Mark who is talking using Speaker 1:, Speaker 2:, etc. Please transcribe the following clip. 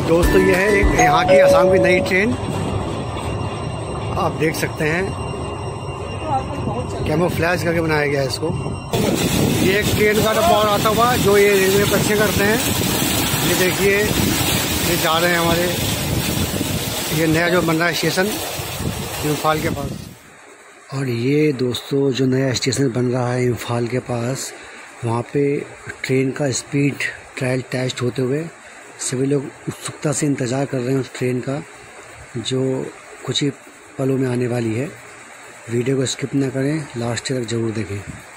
Speaker 1: दोस्तों ये है एक यहाँ की असम की नई ट्रेन, आप देख सकते हैं कैमोफ्लेज करके बनाया गया है इसको। ये एक ट्रेन का डब्बा और आता हुआ जो ये रेलवे परीक्षण करते हैं। ये देखिए ये जा रहे हैं हमारे, ये नया जो बन रहा है स्टेशन इम्फाल के पास। और ये दोस्तों जो नया स्टेशन बन रहा है इम्फाल के पास, वहाँ पे ट्रेन का स्पीड ट्रायल टेस्ट होते हुए सभी लोग उत्सुकता से इंतज़ार कर रहे हैं उस ट्रेन का, जो कुछ ही पलों में आने वाली है। वीडियो को स्किप ना करें, लास्ट तक ज़रूर देखें।